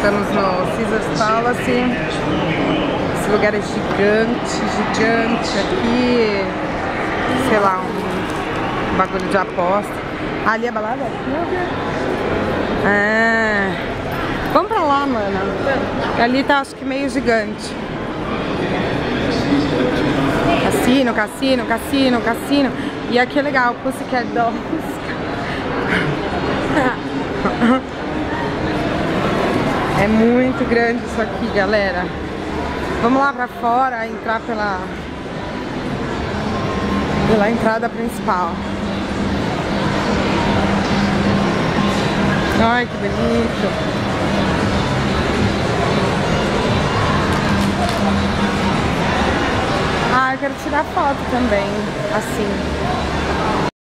Estamos no Caesars Palace. Esse lugar é gigante, gigante. Aqui, sei lá, um bagulho de aposta. Ali é balada? Vamos pra lá, mano. Ali tá, acho que meio gigante. Cassino, cassino, cassino, cassino. E aqui é legal, Pussycat Dolls. É muito grande isso aqui, galera. Vamos lá pra fora, entrar pela entrada principal. Ai, que bonito. Ah, eu quero tirar foto também, assim.